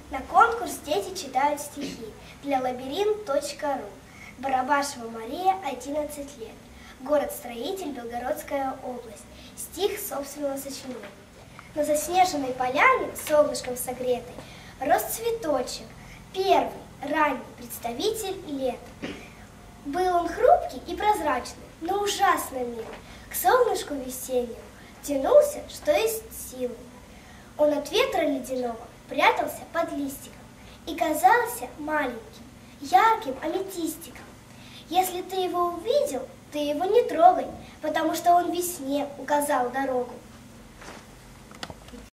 На конкурс дети читают стихи для лабиринт.ру. Барабашева Мария, 11 лет. Город-строитель, Белгородская область. Стих собственного сочинения. На заснеженной поляне, солнышком согретой, рос цветочек, первый, ранний представитель лета. Был он хрупкий и прозрачный, но ужасно милый. К солнышку весеннему тянулся, что есть силы. Он от ветра ледяного прятался под листиком и казался маленьким, ярким аметистиком. Если ты его увидел, ты его не трогай, потому что он весне указал дорогу.